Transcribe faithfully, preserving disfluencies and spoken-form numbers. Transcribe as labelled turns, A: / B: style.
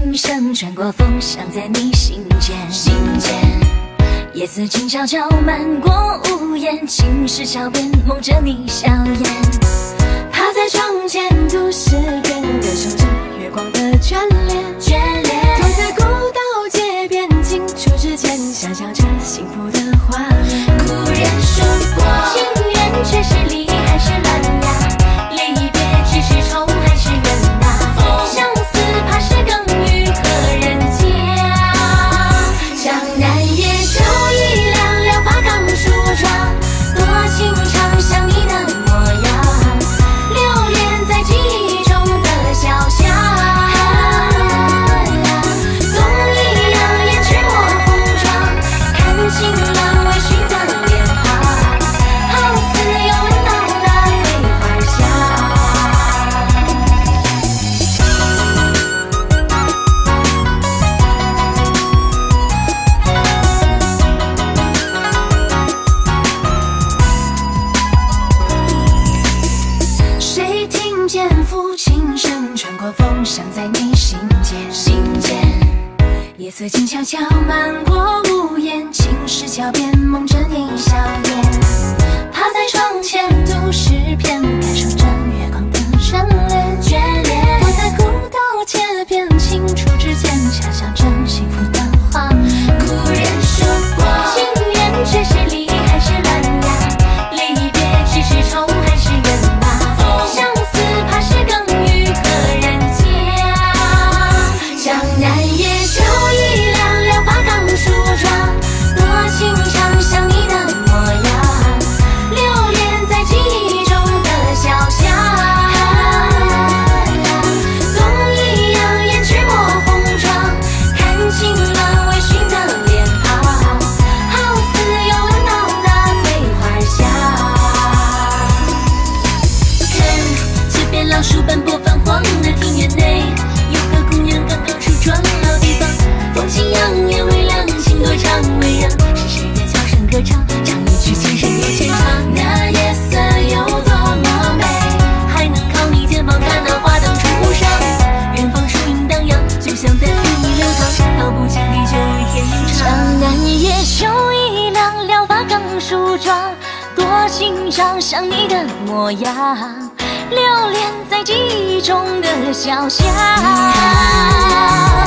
A: 琴声穿过风，响在你心间。心间，夜色静悄悄漫过屋檐，青石桥边梦着你笑颜。趴在窗前，都市边歌唱着月光的眷恋。眷恋，躺在古道街边，清楚之间，想象着幸福的画面。故人说过，情缘却是离还是乱呀？离别只是愁还是缘呐？相思怕是更与何人讲？江南夜秋意凉凉，发刚梳妆，多情长想你的模样，留恋在记忆中的小巷。冬一样胭脂抹红妆，看清了微醺的脸庞，好似又闻到那桂花香。谁听见抚琴声穿过风，响在你心间。心间，夜色静悄悄漫过屋檐，青石桥边梦着你笑颜。趴在窗前，都市片感受着月光的眷恋。眷恋，躲在古道街边，清楚之间，想象着幸福的画面。故人说过，情缘却是离还是乱呀？离别只是愁还是缘呐？相思怕是更与何人讲？江南夜秋意凉凉，发刚梳妆，多情长想你的模样，留恋在记忆中的小巷。冬一样胭脂抹红妆，看清了微醺的脸庞，好似又闻到那桂花香。看街边老树斑驳泛黄的庭院内，有个姑娘刚刚梳妆，老地方风轻扬，夜微凉，情多长微让，是谁在悄声歌唱，唱一曲情深又牵肠。那夜色有多么美，还能靠你肩膀看那花灯初上，远方树影荡漾，就像在肆意流淌，道不尽地久与天长。江南夜秋意凉凉，发刚梳妆，多情长想你的模样，留恋在记忆中的小巷。